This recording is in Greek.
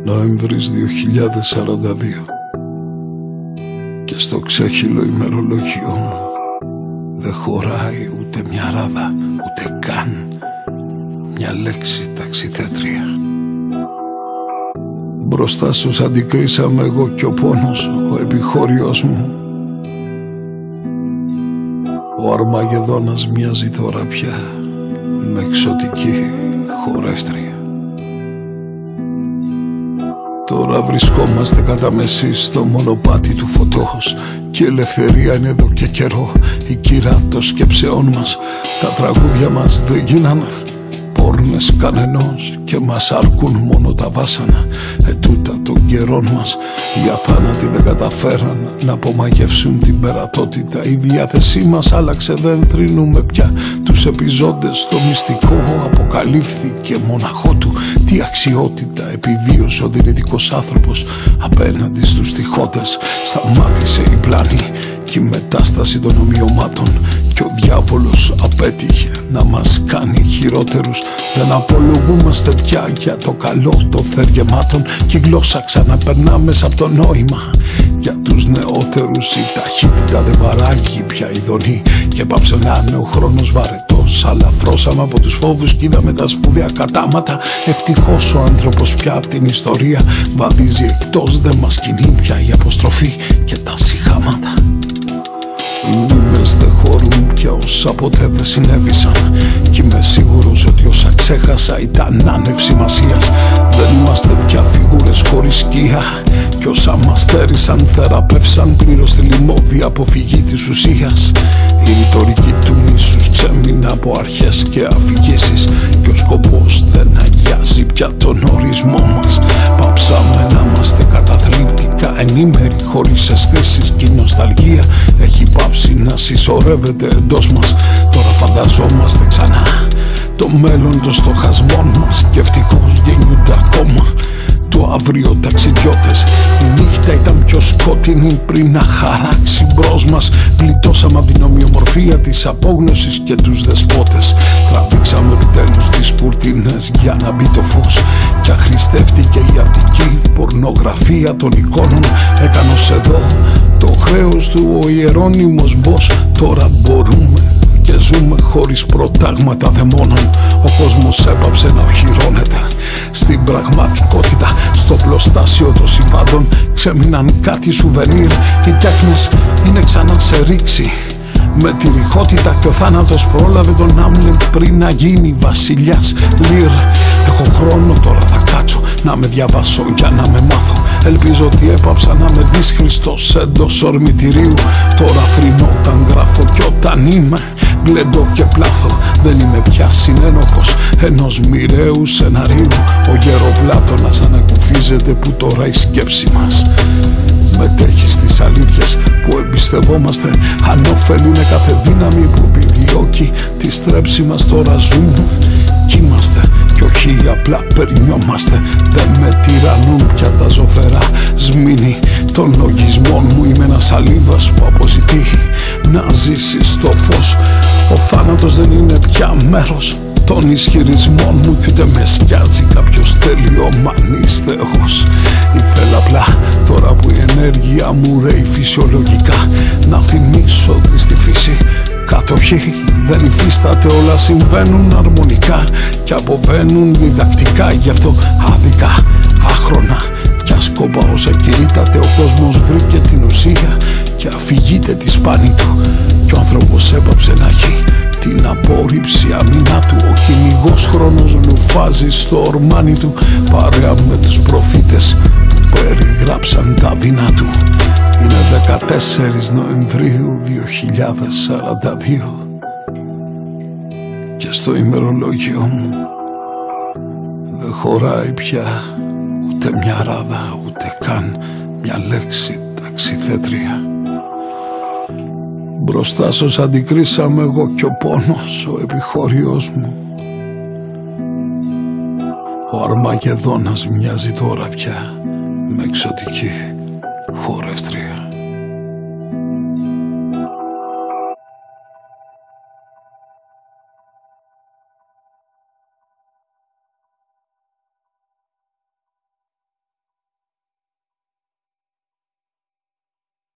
Νοέμβρης 2042 και στο ξέχυλο ημερολόγιο μου δεν χωράει ούτε μια ράδα, ούτε καν μια λέξη ταξιδέτρια. Μπροστά στους αντικρίσαμε εγώ και ο πόνος, ο επιχώριος μου. Ο Αρμαγεδόνας μοιάζει τώρα πια με εξωτική χορεύτρια. Τώρα βρισκόμαστε κατά μεσή στο μονοπάτι του φωτός και η ελευθερία είναι εδώ και καιρό, η κύρα των σκέψεών μας. Τα τραγούδια μας δεν γίνανε πόρνες κανενός και μας αρκούν μόνο τα βάσανα. Ετούτα των καιρών μας οι αθάνατοι δεν καταφέραν να απομαγεύσουν την περατότητα. Η διάθεσή μας άλλαξε, δεν θρηνούμε πια τους επιζώντες. Το μυστικό αποκαλύφθηκε μοναχό του. Τι αξιότητα επιβίωσε ο δυνητικός άνθρωπος απέναντι στους τυχόντες. Σταμάτησε η πλάνη και η μετάσταση των ομοιωμάτων και ο διάβολος απέτυχε να μας κάνει χειρότερους. Δεν απολογούμαστε πια για το καλό των θεργεμάτων και η γλώσσα ξαναπερνά μέσα από το νόημα. Για τους νεότερους η ταχύτητα δεν παράγει πια ειδονή και πάψε να είναι ο χρόνος βαρετός. Αλαφρώσαμε από τους φόβους και είδαμε τα σπουδαία κατάματα. Ευτυχώς ο άνθρωπος πια απ' την ιστορία βαδίζει εκτός. Δεν μας κινεί πια η αποστροφή και τα σιχάματα. Οι μνήμες δεν χωρούν πια όσα ποτέ δεν συνέβησαν κι είμαι σίγουρος ότι όσα ξέχασα ήταν άνευ σημασίας. Δεν είμαστε πια φιγούρες χωρίς σκία κι όσα μας στέρισαν θεραπεύσαν πλήρως τη λιμώδη αποφυγή της ουσίας. Η ρητορική του μίσους ξέμεινε από αρχές και αφηγήσεις και ο σκοπός δεν αγιάζει πια τον ορισμό μας. Πάψαμε να είμαστε καταθλιπτικά ενήμεροι χωρίς αισθήσεις και η νοσταλγία έχει πάψει να συσσωρεύεται εντός μας. Τώρα φανταζόμαστε ξανά το μέλλον των στοχασμών μας και ευτυχώς γεννιούνται ακόμα το αύριο ταξιδιώτες. Η νύχτα ήταν πιο σκότεινη πριν να χαράξει μπρος μας. Γλιτώσαμε από την ομοιομορφία της απόγνωσης και τους δεσπότες. Τραβήξαμε επιτέλους τις κουρτίνες για να μπει το φως και αχρηστεύτηκε η αρτική πορνογραφία των εικόνων. Έκανε ως εδώ το χρέος του ο Ιερώνυμος Μπος. Τώρα μπορούμε και ζούμε χωρίς προτάγματα δαιμόνων. Ο κόσμος έπαψε να οχυρώνεται στην πραγματικότητα. Στο πλωστάσιο των συμβάντων ξέμειναν κάτι σουβενίρ. Οι τέχνες είναι ξανά σε ρήξη με τη ρηχότητα και ο θάνατος πρόλαβε τον Άμλετ πριν να γίνει βασιλιάς Λιρ. Έχω χρόνο τώρα, θα κάτσω να με διαβάσω για να με μάθω. Ελπίζω ότι έπαψα να με δεις Χριστός εντός ορμητηρίου. Τώρα θρηνώ όταν γράφω κι όταν είμαι γλεντώ και πλάθω. Δεν είμαι πια συνένοχος ενός μοιραίου σεναρίου. Ο Γεροπλάτωνας ανακουφίζεται που τώρα η σκέψη μας μετέχει στις αλήθειες που εμπιστευόμαστε. Ανώφελη είναι κάθε δύναμη που επιδιώκει τη στρέψη μας. Τώρα ζούμε κι είμαστε κι όχι απλά περνιόμαστε. Δεν με τυραννούν πια τα ζωφερά σμήνη των λογισμών μου. Είμαι ένας σαλίβας που αποζητεί να ζήσει στο φως. Ο θάνατος δεν είναι πια μέρος των ισχυρισμών μου κι ούτε με σκιάζει κάποιος τελειομανής θεός. Ήθελα απλά τώρα που η ενέργεια μου ρέει φυσιολογικά να θυμίσω ότι στη φύση κατοχή δεν υφίσταται, όλα συμβαίνουν αρμονικά και αποβαίνουν διδακτικά. Γι' αυτό άδικα, άχρονα κι άσκοπα όσα κηρύτταται ο κόσμος βρήκε την ουσία και αφηγείται τη σπάνη του κι ο άνθρωπος έπαψε να έχει την απόρριψη αμυνά του. Ο κυνηγός χρόνος λουφάζει στο ορμάνι του παρέα με τους προφήτες που περιγράψαν τα δεινά του. Είναι 14 Νοεμβρίου 2042 και στο ημερολόγιο μου δεν χωράει πια ούτε μια ράδα, ούτε καν μια λέξη ταξιδέτρια. Μπροστά σας αντικρίσαμε εγώ και ο πόνος, ο επιχώριος μου. Ο Αρμαγεδόνας μοιάζει τώρα πια με εξωτική χορεύτρια.